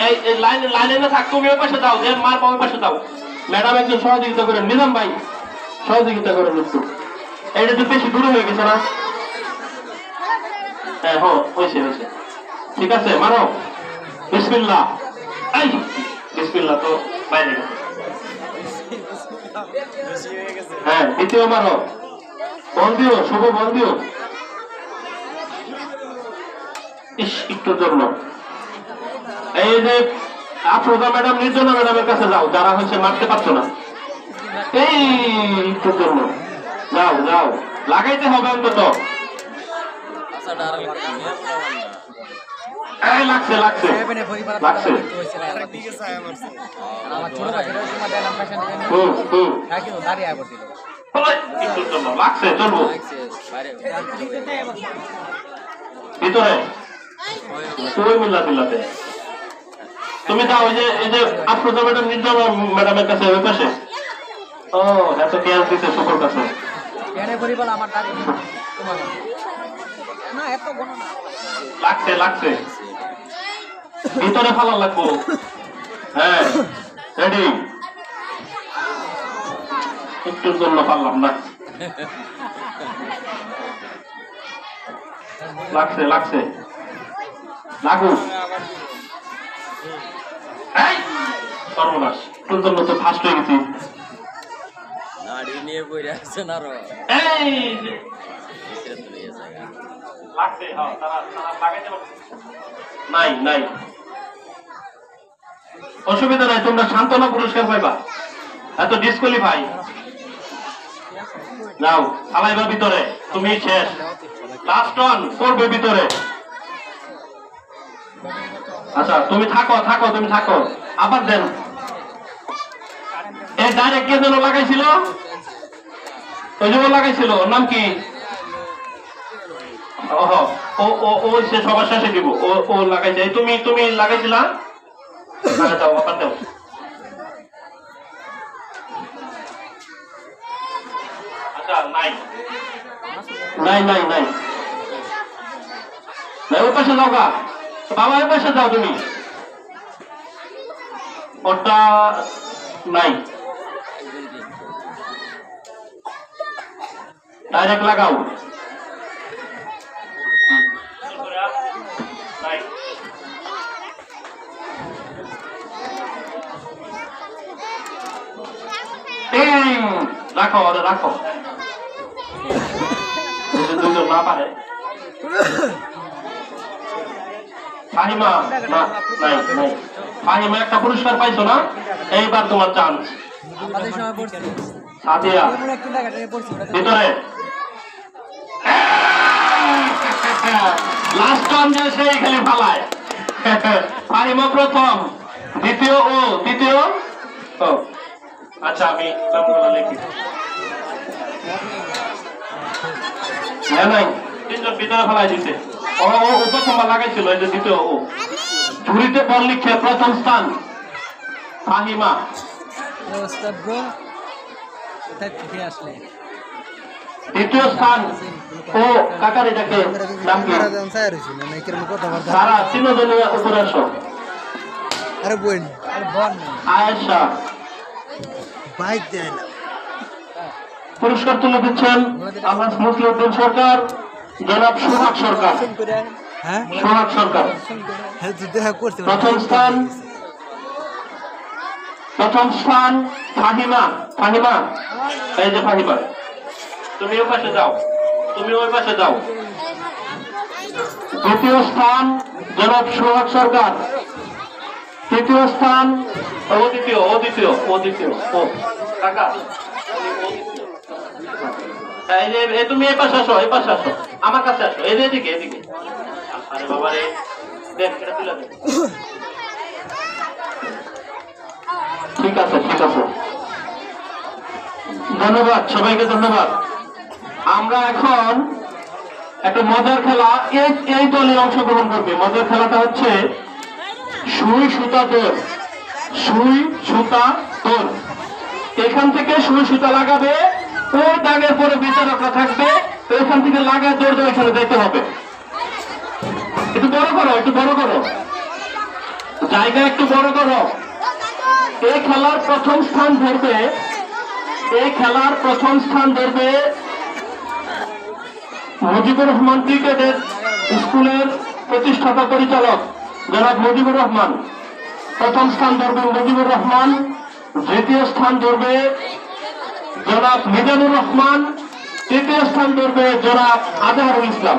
এই লাইনে না থাক, তুমি ওই পাশে দাও, যে মার ওই পাশে দাও। ম্যাডাম একটু সহযোগিতা করেন, নিজাম ভাই সহযোগিতা করেন একটু। এইটা তো বেশি দূরে হয়ে গেছে না? হ্যাঁ হয়েছে। ঠিক আছে, মারো। বিসমিল্লাহ। এই বিসমিল্লাহ তো বাইরে গেছে। হ্যাঁ, দ্বিতীয় মারো। বল দিও, শুভ বল দিও। একটুর জন্য এই যে আফরোজা ম্যাডাম, নির্জনা ম্যাডামের কাছে যাও, যারা হচ্ছে মারতে পারছো না। এই একটুর জন্য যাও, লাগাইতে হবে অন্তত। লাগছে লাগছে, চলবো ভিতরে তুই মিল্লাতে। তুমি যাও, এই যে আফরোজা ম্যাডাম, নির্জনা ম্যাডামের কাছে, ওই পাশে। ও এত কেয়ার দিতে শুকুর কাছে। লাগছে ভিতরে ফালা লাগবো। হ্যাঁ রেডি। একটুর জন্য পারলাম না। লাগছে লাগু। সর্বনাশ, একটুর জন্য তো ফার্স্ট হয়ে গেছি। নাই অসুবিধা নাই, তোমরা সান্ত্বনা পুরস্কার পাইবা। এত ডিসকোয়ালিফাই। যাও চালাইবা ভিতরে, তুমি শেষ। লাস্ট রান করবে ভিতরে। আচ্ছা তুমি থাকো, তুমি থাকো। আবার দেন। এই ডাইরেক্ট কে যেন লাগাইছিল, ওই যে লাগাইছিল, ওর নাম কি? ও সে সবার শেষে দিব। ও লাগাইছে। তুমি লাগাইছিলা? দাও, আবার দাও। আচ্ছা নাই, ওই পাশে যাও গা বাবা, ওই পাশে যাও তুমি। ওটা নাই, ডাইরেক্ট লাগাও। রাখো দুজন না পারে। ফাহিমা নাই। ফাহিমা একটা পুরস্কার পাইছো না? এইবার তোমার চান্স। সাদিয়া ভিতরে। লাস্ট টাইম যে সেই খালি ফালায়। ফাহিমা প্রথম, দ্বিতীয় ও। আচ্ছা আমি নামগুলো লিখি। নাই, তিনজন ভিতরে ফেলাই দিতে। ও প্রথমবার লাগাইছিল, এই যে দ্বিতীয় ও। ঝুড়িতে বল লিখছে, প্রথম স্থান ফাহিমা। দ্বিতীয় স্থান ও কাকারি ডাকে, নাম কি? সারা। তিনজনের উপরে আসো। আয়েশা। পুরস্কার তুলে দিচ্ছেন আমার মুসলিউদ্দিন সরকার, জনাব সোহাগ সরকার। প্রথম স্থান ফাহিমা। এই যে ফাহিমা, তুমি ওই পাশে যাও। দ্বিতীয় স্থান জনাব সোহাগ সরকার। তৃতীয় স্থান ও দ্বিতীয় কাকা। তুমি এই পাশে আসো, আমার কাছে আসো। এদিকে। আরে বাবা রে, দেখ এটা তুলে দে। ঠিক আছে। ধন্যবাদ সবাইকে, ধন্যবাদ। আমরা এখন একটা মজার খেলা, এই দলে অংশগ্রহণ করবে। মজার খেলাটা হচ্ছে সুই সুতা তোর। এখান থেকে সুই সুতা লাগাবে, ওই দাগের পরে বিচারকরা থাকবে, এখান থেকে লাগায় দৌড় এখানে যেতে হবে। একটু বড় করো, জায়গা একটু বড় করো। এই খেলার প্রথম স্থান ধরবে মুজিবুর রহমান ক্রিকেটের স্কুলের প্রতিষ্ঠাতা পরিচালক জনাব মুজিবুর রহমান। প্রথম স্থান ধরবে মুজিবুর রহমান, দ্বিতীয় স্থান ধরবে জনাব মিজানুর রহমান, তৃতীয় স্থান ধরবে জনাব আজহারুল ইসলাম।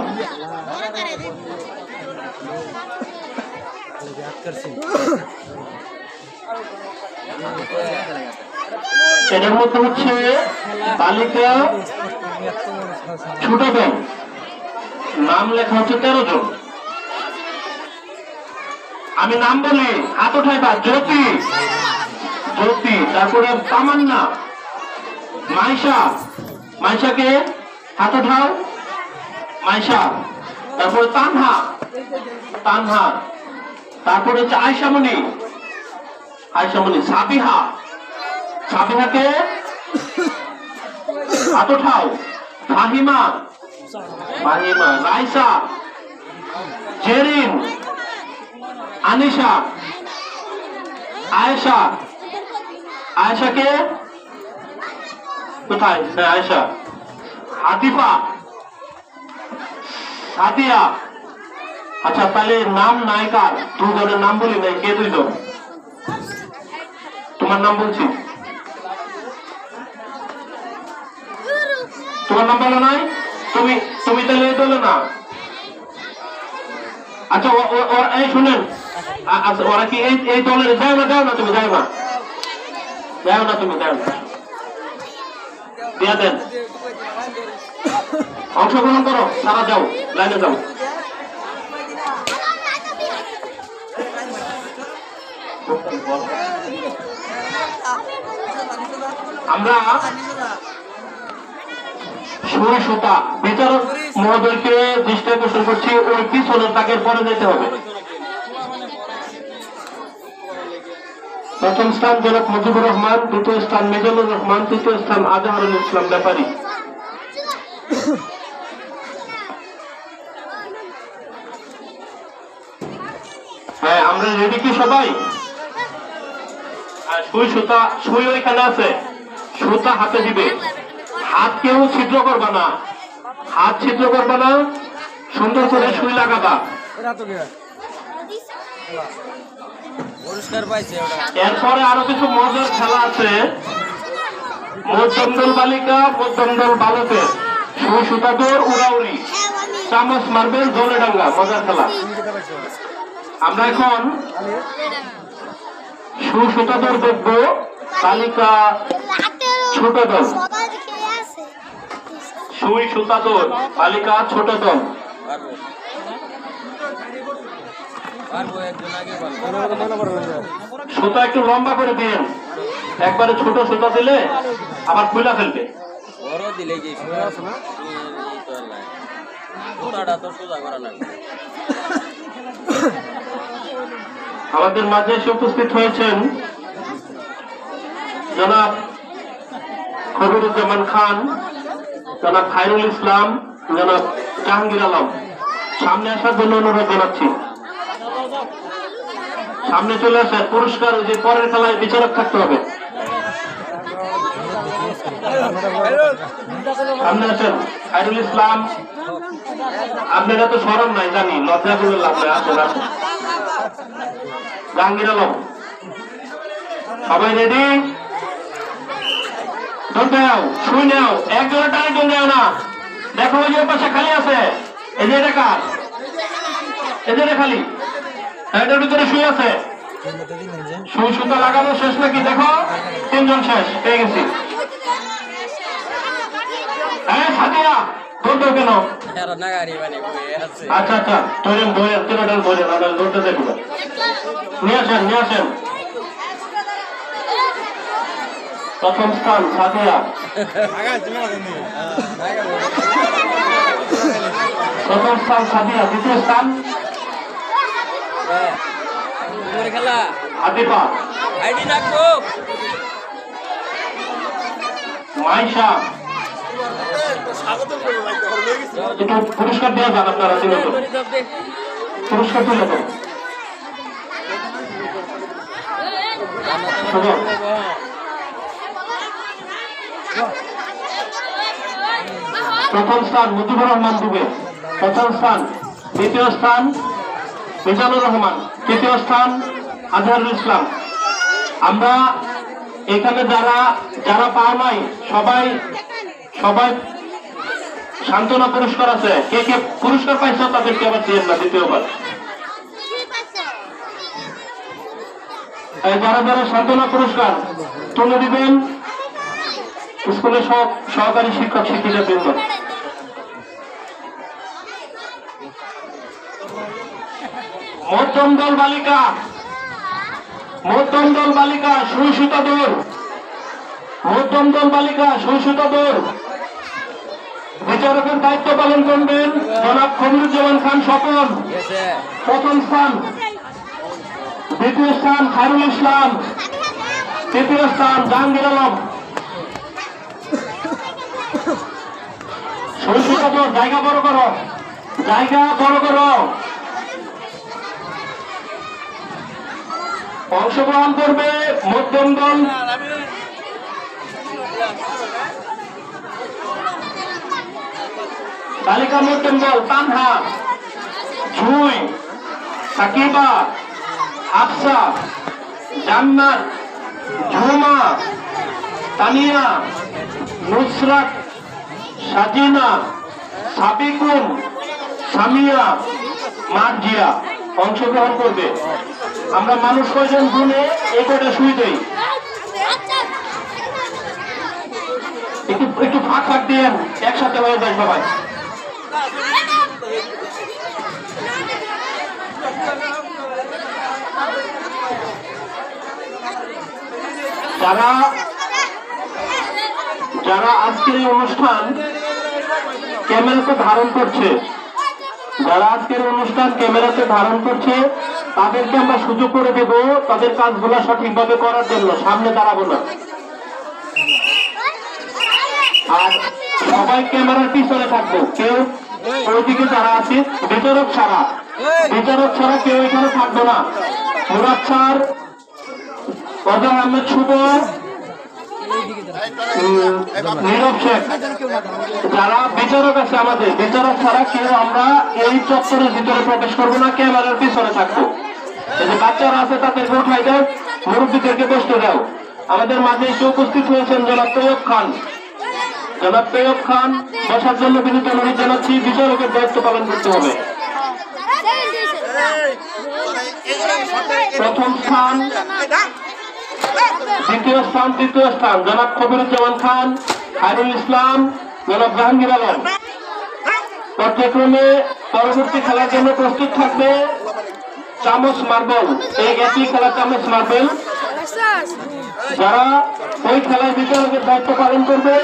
এটার মধ্যে হচ্ছে বালিকা ছোট দল, নাম লেখা হচ্ছে 13 জন। আমি নাম বলি, হাত উঠাইবা। জ্যোতি, তারপরে তামান্না, মাইশাকে হাত উঠাও, মাইশা। তারপরে তানহা, তারপরে হচ্ছে আয়শামণি, সাবিহাকে হাত উঠাও, ফাহিমা, রাইসা, জেরিন, আনিশা, আয়েশাকে কোথায়? আয়েশা, আতিফা, সাদিয়া। আচ্ছা, তাহলে নাম নায়িকার 2 জনের নাম বলি নাই। কে 2 জন? তোমার নাম বলছি, তোমার নাম বলো নাই? তুমি তাহলে এই দলে না। আচ্ছা, এই শুনেন, আচ্ছা, ওরা কি এই দলের? যাও না তুমি, যাও না দিয়া দেন, অংশগ্রহণ করো, সারা যাও, লাইনে যাও। আমরা সুই সুতা বিচারক মহোদয়কে দৃষ্টি আকর্ষণ করছি, ওই পিছনের তাকের পরে যেতে হবে। প্রথম স্থান জনাব মুজিবুর রহমান, দ্বিতীয় স্থান মিজানুর রহমান, তৃতীয় স্থান আজহারুল ইসলাম ব্যাপারী। হ্যাঁ, আমরা রেডি কি সবাই? সুই ওইখানে আছে, সুতা হাতে দিবে। হাত কেউ ছিদ্র করবা না, সুন্দর করে সুই লাগাবা। এরপরে আরো কিছু মজার খেলা আছে। মধ্যম দল বালিকা, মধ্যম দল বালকের সুই সুতা দৌড়, উড়াউড়ি, চামচ মার্বেল, জলে ডাঙ্গা, মজার খেলা। আমরা এখন সুই সুতা দৌড় দেখবো। বালিকা ছোট দল, সুই সুতা দৌড়, বালিকা ছোট দল। সুতা একটু লম্বা করে দিন, একবারে ছোট সুতা দিলে আবার খুলে ফেলবে। আমাদের মাঝে এসে উপস্থিত হয়েছেন জনাব খবিরুজ্জামান খান, জনাব খায়রুল ইসলাম, জনাব জাহাঙ্গীর আলম। সামনে আসার জন্য অনুরোধ জানাচ্ছি। সামনে চলে আসে। পুরস্কার যে পরের খেলায় বিচারক থাকতে হবে। সামনে আসেন। খায়রুল ইসলাম, আপনারা তো সরম নাই জানি, লজ্জা করে লাভ নাই। আসেন। জাহাঙ্গীর আলম, সবাই রেডি? শুই নাও, একজনের টানে জন যাও না। দেখো ওই যে পাশে খালি আছে, এই যে এটা কার? এই যে খালি, এটার ভিতরে শুয়ে আছে। সুই সুতা লাগানো শেষ নাকি? দেখো 3 জন শেষ, পেয়ে গেছি। হ্যাঁ, সাদিয়া দৌড় কেন? আচ্ছা, ধরেন দৌড়তে দেখব। নিয়ে আসেন। প্রথম স্থান সাদিয়া, দ্বিতীয় স্থান আতিফা, মাইশা। পুরস্কার দেওয়া যান, আপনারা পুরস্কার তুলে দেন। খবর। প্রথম স্থান মুজিবুর রহমান দুবে, প্রথম স্থান। দ্বিতীয় স্থান মিজানুর রহমান, তৃতীয় স্থান আজহারুল ইসলাম। আমরা এখানে যারা যারা পাও নাই সবাই সবাই সান্ত্বনা পুরস্কার আছে। কে কে পুরস্কার পাইছো তাদেরকে আবার দিয়েন না দ্বিতীয়বার। যারা যারা সান্ত্বনা পুরস্কার তুলে দিবেন স্কুলের সহকারী শিক্ষক শিক্ষিকা বৃন্দ। মধ্যম দল বালিকা, মধ্যম দল বালিকা সুইসুতা দৌড়, মধ্যম দল বালিকা সুইসুতা দৌড়। বিচারকের দায়িত্ব পালন করবেন জনাব খবিরুজ্জামান খান স্বপন, প্রথম স্থান। দ্বিতীয় স্থান খায়রুল ইসলাম, তৃতীয় স্থান জাহাঙ্গীর আলম। সুইসুতা দৌড়, জায়গা বড় করো, জায়গা বড় করো। অংশগ্রহণ করবে মধ্যম দল বালিকা মধ্যম দল তানহা, ঝুই, সাকিবা, আফসা, জান্নাত, ঝুমা, তানিয়া, নুসরাত, সাজিনা, সাবিকুন, সামিয়া, মার্জিয়া অংশগ্রহণ করবে। আমরা মানুষ কয়জন গুনে এই কয়টা শুই দেই, একটু একটু ফাঁক ফাঁক দিয়ে একসাথে হয়ে যায় সবাই। যারা যারা আজকের এই অনুষ্ঠান ক্যামেরাতে ধারণ করছে, যারা আজকের অনুষ্ঠান ক্যামেরাতে ধারণ করছে তাদেরকে আমরা সুযোগ করে দেব তাদের কাজগুলো সঠিকভাবে করার জন্য, সামনে দাঁড়াবো না। আর সবাই ক্যামেরার পিছনে থাকবো, কেউ ওইদিকে যারা আছে বিচারক ছাড়া, বিচারক ছাড়া কেউ এখানে থাকবো না। মুরাদ স্যার, ওজার আহমেদ শুভ, নীরব শেখ, যারা বিচারক আছে আমাদের বিচারক ছাড়া কেউ আমরা এই চত্বরের ভিতরে প্রবেশ করবো না, ক্যামেরার পিছনে থাকবো। এই যে বাচ্চারা আছে তাদেরকে উঠাই দাও, মুরব্বীদেরকে বসতে দাও। আমাদের মাঝে এসে উপস্থিত হয়েছেন জনাব তৈয়ব খান, জনাব তৈয়ব খান বসার জন্য বিনীত অনুরোধ জানাচ্ছি। বিচারকের দায়িত্ব পালন করতে হবে। প্রথম স্থান, দ্বিতীয় স্থান, তৃতীয় স্থান জনাব খবিরুজ্জামান খান, খায়রুল ইসলাম, জনাব জাহাঙ্গীর আলম। পর্যায়ক্রমে পরবর্তী খেলার জন্য প্রস্তুত থাকবে চামচ মার্বেল, এই একই খেলা চামচ মার্বেল। যারা ওই খেলার বিচারকের দায়িত্ব পালন করবে,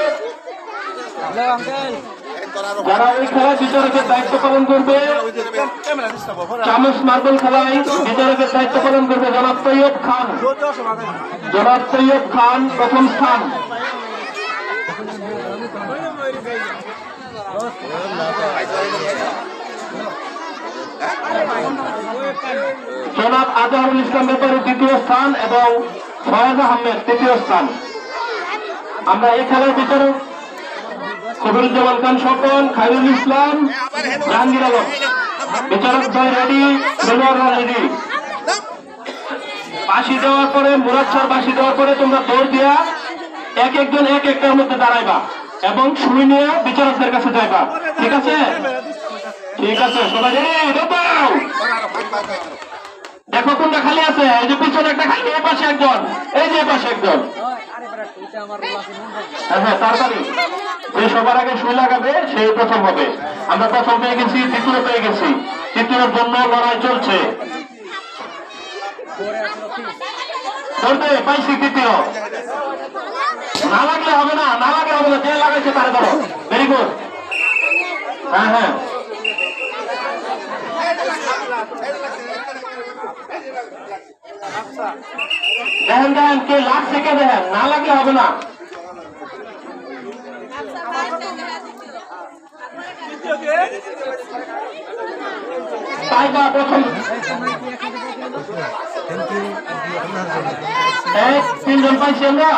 যারা ওই খেলায় বিচারকের দায়িত্ব পালন করবে, চামচ মার্বেল খেলায় বিচারকের দায়িত্ব পালন করবে জনাব তৈয়ব খান, জনাব তৈয়ব খান প্রথম স্থান। জনাব আজহারুল ইসলাম ব্যাপারী দ্বিতীয় স্থান এবং ফয়েজ আহমেদ তৃতীয় স্থান। আমরা এই খেলার বিচারক খবিরুজ্জামান খান স্বপন, খায়রুল ইসলাম, জাহাঙ্গীর আলম। বিচারক ভাই রেডি, খেলোয়াড়রা রেডি। বাঁশি দেওয়ার পরে, মুরাদ স্যার বাঁশি দেওয়ার পরে তোমরা দৌড় দিয়া এক একজন এক একটার মধ্যে দাঁড়াইবা এবং শুই নিয়ে বিচারকদের কাছে যাইবা। ঠিক আছে? ঠিক আছে সবাই দেখো কোনটা খালি আছে। এই যে পিছনে একটা খালি, এই পাশে একজন, এই যে পাশে একজন। হ্যাঁ তাড়াতাড়ি, যে সবার আগে সুই লাগাবে সেই প্রথম হবে। আমরা প্রথম পেয়ে গেছি, দ্বিতীয় পেয়ে গেছি, তৃতীয়র জন্য লড়াই চলছে। ধরবে পাইছি তৃতীয়। না লাগলে হবে না, না লাগলে হবে না, যে লাগাইছে তারে ধরো। Very good. হ্যাঁ হ্যাঁ দেখেন দেখেন কে লাগছে, কে দেখেন, না লাগলে হবে না। তাই বা প্রথম এই তিনজন পাইছি আমরা।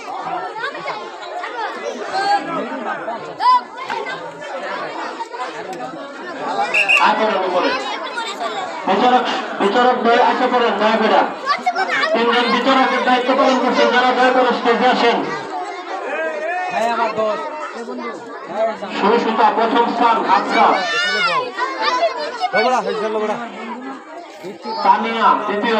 বিচারক বিচারক দয় আসে করেন দয়া করে। তিনজন বিচারকের দায়িত্ব পালন করছেন, যারা দয়া করে স্টেজে আসেন। সুস্মিতা প্রথম স্থান, হাফসা। তানিয়া দ্বিতীয়,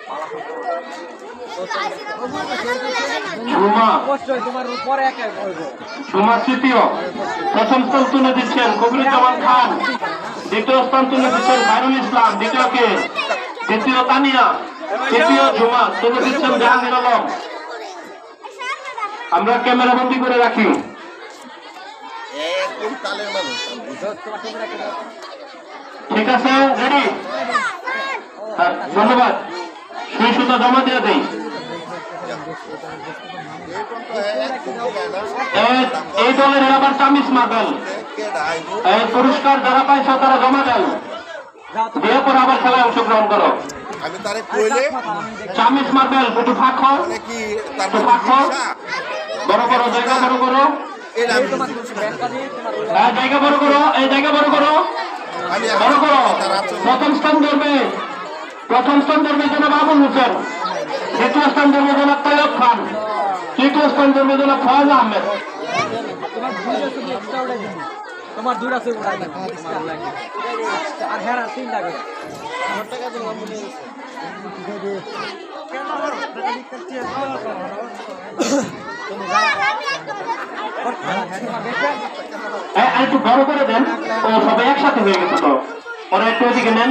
সুমা তৃতীয়। প্রথম স্থান তুলে দিচ্ছেন কবিরুজ্জামান খান, দ্বিতীয় স্থান তুলে দিচ্ছেন খায়রুল ইসলাম, দ্বিতীয় তানিয়া, তৃতীয় ঝুমা তুলে দিচ্ছেন জাহাঙ্গীর আলম। আমরা ক্যামেরা বন্দি করে রাখি। ঠিক আছে, রেডি? ধন্যবাদ। সুই সুতা জমা দিয়ে দেই। এই দলের আবার চামিস মার্বেল পুরস্কার যারা পাইছ তারা জমা দেন, দিয়ে পরে আবার খেলায় অংশগ্রহণ করো। চামিস মার্বেল একটু ফাঁক হও, একটু ফাঁক হও, বড় বড় জায়গা বড় করো, জায়গা বড় করো, এই জায়গা বড় করো, বড় করো। প্রথম স্থান ধরবে জনাব আবুল হোসেন, দ্বিতীয় স্থান ধরবে জনাব তৈয়ব খান, তৃতীয় স্থান ধরবে জনাব ফয়েজ আহমেদ। তোমার দূর আছে আর হ্যাঁ 3 লাগে। একটু বড় করে দেন, ও সবাই একসাথে হয়ে গেছে তো। ওরা একটু ওদিকে নেন,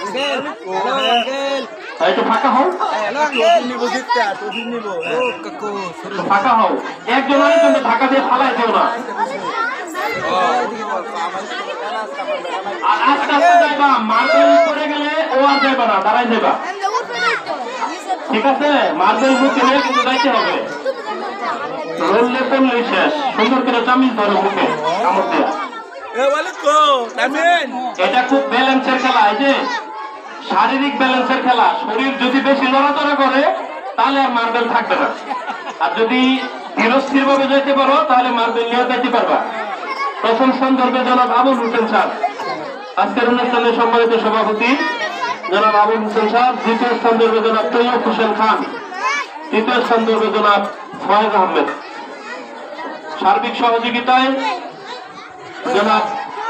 একটু ফাঁকা হও, ফাঁকা হও। একজন আরেকজন ঢাকা দিয়ে ফালাই দেও না। আর আস্তে আস্তে যাইবা, মার্বেল করে গেলে ও আর যাইবা না, দাঁড়াই যাইবা। ঠিক আছে, মার্বেল মুখে নিয়ে কিন্তু যাইতে হবে। রোললে পড়লেই শেষ। সুন্দর করে চামিচ ধরো মুখে কামড় দেয়া। এটা খুব ব্যালেন্সের খেলা, এই যে শারীরিক ব্যালেন্সের খেলা। শরীর যদি বেশি নড়াচড়া করে তাহলে আর মার্বেল থাকবে না, আর যদি ধীরস্থির ভাবে যেতে পারো তাহলে মার্বেল নিয়ে যেতে পারবা। প্রথম স্থান ধরবে জনাব আবুল হোসেন স্যার, আজকের অনুষ্ঠানের সম্মানিত সভাপতি জনাব আবুল হোসেন স্যার। দ্বিতীয় স্থান ধরবে জনাব তৈয়ব হোসেন খান, তৃতীয় স্থান ধরবে জনাব ফয়েজ আহমেদ। সার্বিক সহযোগিতায় জনাব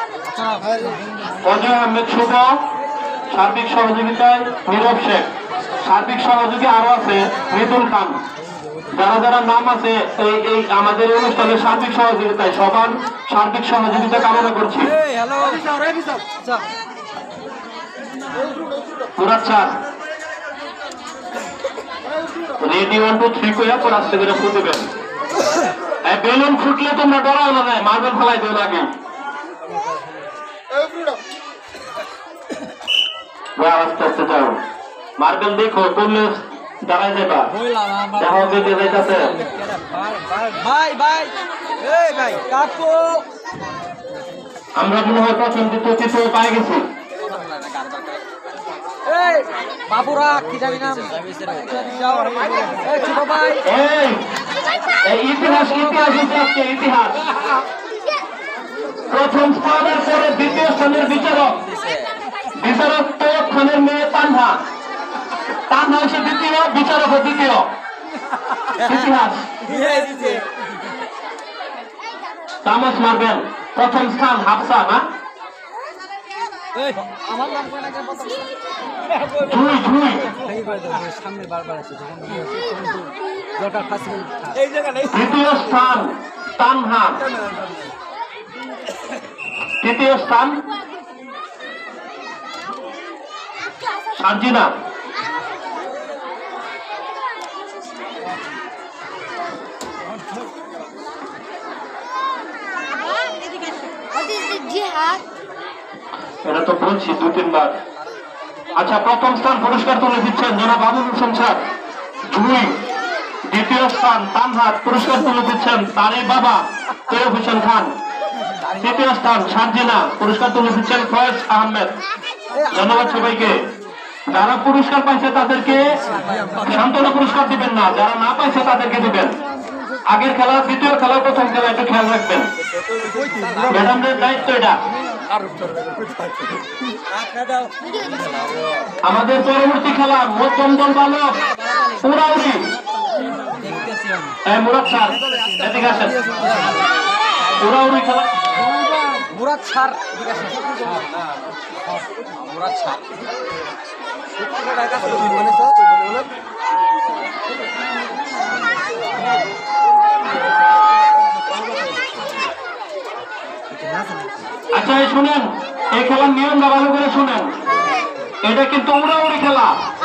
অজয় আহমেদ শুভ, সার্বিক সহযোগিতায় নীরব শেখ, সার্বিক সহযোগী আরো আছে মৃদুল খান। যারা যারা নাম আছে এই আমাদের অনুষ্ঠানের সার্বিক সহযোগিতায়, সবার সার্বিক সহযোগিতা কামনা করছি। মুরাদ স্যার রেডি 1 2 3 কইয়া পর আস্তে করে ফুটবেন। বেলুন ফুটলে তোমরা ডরাও না, মার্বেল ফেলাই দিও আগে। আস্তে আস্তে যাও, মার্বেল দেখো করলে দাঁড়াই যাবা। দেখো বেঁধে যাইতেছে। আমরা মনে হয় প্রথম দ্বিতীয় তৃতীয় পাই গেছি। বাবুরা কি জানি না ছোট ভাই, ইতিহাস ইতিহাস। প্রথম স্থানের পরে দ্বিতীয় স্থানের বিচারক তৈয়ব খানের মেয়ে তানহা হচ্ছে দ্বিতীয়, বিচারক দ্বিতীয়। ইতিহাস চামচ মারবেন। প্রথম স্থান হাফসা না, আমার নাম তৃতীয় স্থান তানহা, তৃতীয় স্থান সার্জিনা, এটা তো বলছি 2-3 বার। আচ্ছা, প্রথম স্থান পুরস্কার তুলে দিচ্ছেন জনাব আবুল হোসেন স্যার, 2। দ্বিতীয় স্থান তানহাত, পুরস্কার তুলে দিচ্ছেন তারই বাবা তৈয়ব হোসেন খান। তৃতীয় স্থান সার্জিনা, পুরস্কার তুলে দিচ্ছেন ফয়েজ আহমেদ। ধন্যবাদ সবাইকে। যারা পুরস্কার পাইছে তাদেরকে সান্ত্বনা পুরস্কার দিবেন না, যারা না পাইছে তাদেরকে দিবেন। আগের খেলা, দ্বিতীয় খেলা, প্রথম খেলা একটু খেয়াল রাখবেন। ম্যাডামদের দায়িত্ব এটা। আমাদের পরবর্তী খেলা মধ্যম দল বালক উড়াউড়ি। মুরাদ স্যার এদিকে আসেন। উড়াউড়ি খেলা মুরাদ স্যার মুরাদ স্যার আচ্ছা শুনেন, এই খেলার নিয়মটা ভালো করে শুনেন। এটা কিন্তু উড়াউড়ি খেলা।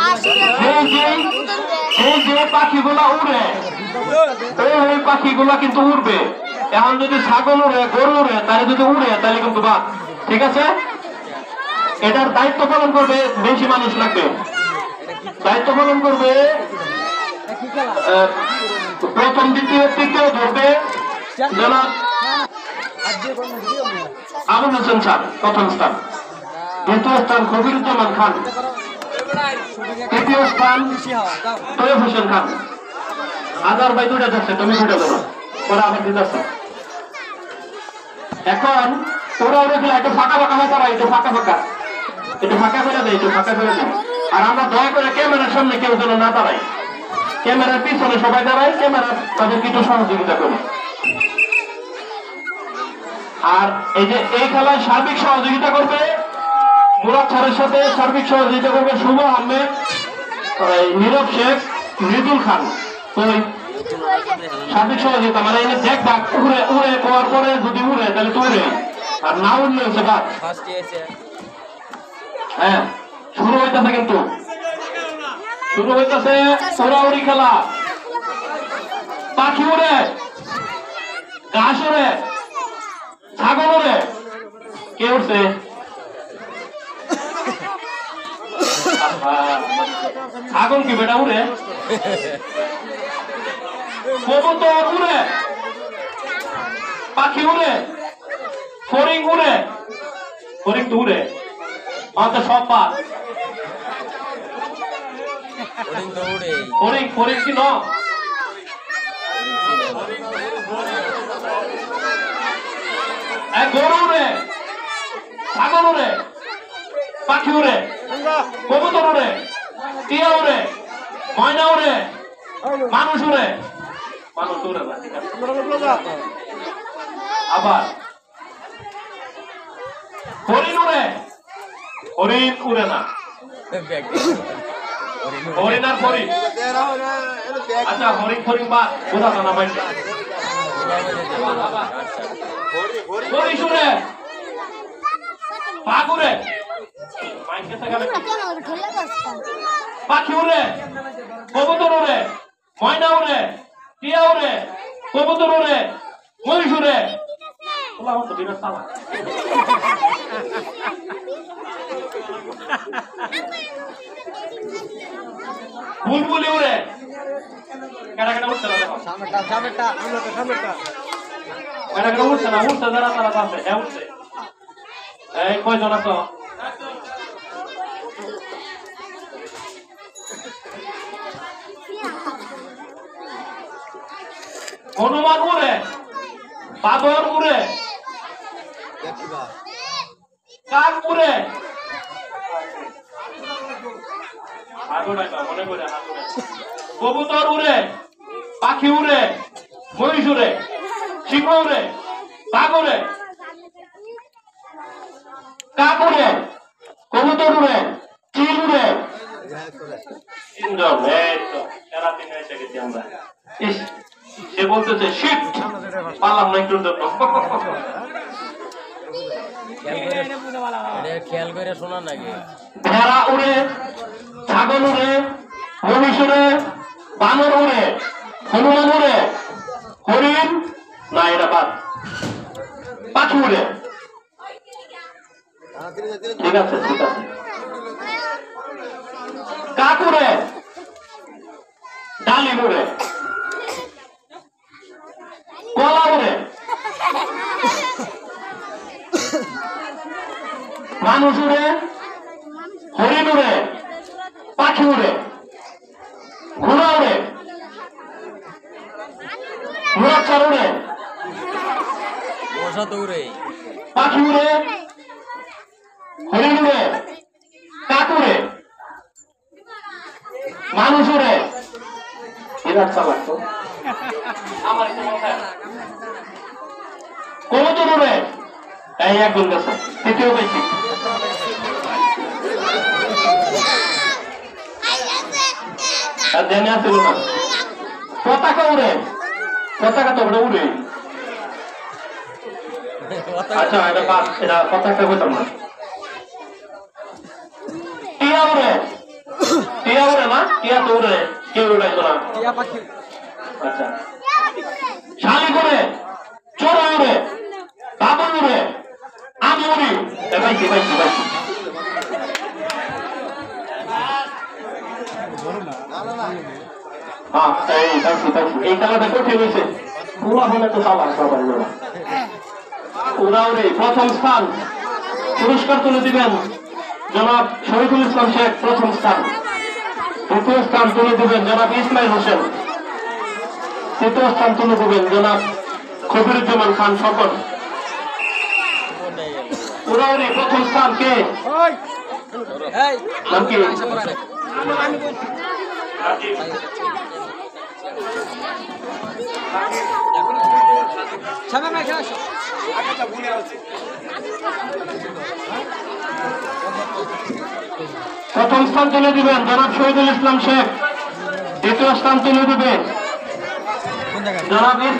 যে পাখিগুলা উড়ে ওই পাখিগুলা কিন্তু উড়বে। এখন যদি ছাগল উড়ে, গরু উড়ে, তাহলে যদি উড়ে তাহলে কিন্তু বাদ। ঠিক আছে, এটার দায়িত্ব পালন করবে বেশি মানুষ লাগবে। দায়িত্ব পালন করবে প্রথম, দ্বিতীয়, তৃতীয় ধরবে জনাব আবুল হোসেন স্যার প্রথম স্থান, দ্বিতীয় স্থান কবিরুজ্জামান খান, তৃতীয় স্থান তৈয়ব হোসেন খান। আজার ভাই দুটা যাচ্ছে, তুমি দুটা দেবো, ওরা আমার দিতে আসছে। এখন ওরা ওরা খেলা একটু ফাঁকা ফাঁকা হয়ে তারা একটু ফাঁকা ফাঁকা একটু ফাঁকা করে দেয়, একটু ফাঁকা করে দেয়। আর আমরা দয়া করে ক্যামেরার সামনে কেউ যেন না দাঁড়াই, ক্যামেরার পিছনে সবাই দাঁড়ায়, ক্যামেরা তাদেরকে একটু সহযোগিতা করে। আর এই যে এই খেলায় সার্বিক সহযোগিতা করবে মুরাদ স্যারের সাথে, সার্বিক সহযোগিতা করবে শুভ আহমেদ, নীরব শেখ, মৃদুল খান। ওই সার্বিক সহযোগিতা মানে এনে দেখবা উড়ে উড়ে পাওয়ার পরে যদি উড়ে তাহলে তো উড়ে, আর না উড়লে হচ্ছে বাদ। হ্যাঁ, শুরু হইতেছে, কিন্তু শুরু হইতেছে উড়াউড়ি খেলা। পাখি উড়ে, ঘাস উড়ে, ছাগল উড়ে। কে উঠছে? ছাগল কি বেটা উড়ে? কবুতর উড়ে, পাখি উড়ে, ফড়িং উড়ে। ফড়িং তো উড়ে, আমাদের সব পা ফড়িং। ফড়িং কি ন? গরু উড়ে, ছাগল উড়ে, পাখি উড়ে, কবুতর উড়ে, টিয়া উড়ে, ময়না উড়ে, মানুষ উড়ে। মানুষ উড়ে না, আবার হরিণ উড়ে, হরিণ উড়ে না। হরিণ আর হরিণ, আচ্ছা হরিণ ফরিং বা বোঝা না ভাই। হরিণ উড়ে, বাঘ উড়ে, পাখি উড়ে, কবুতর উড়ে, ময়না উড়ে, টিয়া উড়ে, কবুতর উড়ে, মহিষ উড়ে। বুলবুলি উড়ে। কেটা কেটা উঠছে না, দেখো কেটা কেটা উঠছে না, উঠছে যারা তারা আছে। হ্যাঁ উঠছে। এই কয়জন আছো? হনুমান উড়ে, বাদর উড়ে, কাক উড়ে, কবুতর উড়ে, পাখি উড়ে, মহিষ উড়ে, সিংহ উড়ে, বাঘ উড়ে, কাক উড়ে, কবুতর উড়ে, চিল উড়ে। তিনজন, সেরা দিন এসে গেছি আমরা। সে বলতেছে শিট পারলাম না একটু জন্য। খেয়াল করে শোনা নাকি? ভেড়া উড়ে, ছাগল উড়ে, মহিষ উড়ে, বানর উড়ে, হনুমান উড়ে, হরিণ না, এটা বাদ। পাখি উড়ে। ঠিক আছে, ঠিক আছে। কাক উড়ে, ডালিম উড়ে, কলা উড়ে, মানুষ উড়ে, হরিণ উড়ে, মুরাদ স্যার উড়ে, বসা দৌড়ে পাখি উড়ে, হরিণ উড়ে, কাক উড়ে, মানুষ উড়ে। বিরাট চালাক তো। আমার এটা মাথায়। কবুতর উড়ে, এই একজন গেছে, তৃতীয় পাইছি। আর জেনে আসছিল না। পতাকা উড়ে, পতাকা তো ওটা উড়ে। আচ্ছা এটা বাদ, এটা পতাকা বলতাম না। টিয়া উড়ে, টিয়া উড়ে না, টিয়া তো উড়ে, কেউ উড়াইতো না। টিয়া পাখি আচ্ছা শালিক উড়ে, চোরা উড়ে, বাবুল উড়ে, আমি উড়ি। পাইছি পাইছি পাইছি। হ্যাঁ এই পাইছি পাইছি। এই খেলাটা কঠিন হয়েছে, পুরা হলে তো চালা সবাই ওরা। ওরা উড়ে প্রথম স্থান, পুরস্কার তুলে দিবেন জনাব শরীফুল ইসলাম শেখ প্রথম স্থান। দ্বিতীয় স্থান তুলে দিবেন জনাব ইসমাইল হোসেন। তৃতীয় স্থান তুলে দিবেন জনাব খবিরুজ্জামান খান সকল। উড়াউড়ি প্রথম স্থান কে? এই নাম কি? সামনে না খেলা প্রথম স্থান তুলে দিবেন জনাব শহীদুল ইসলাম শেখ। দ্বিতীয় স্থান তুলে দিবেন কোন জায়গায় জনাব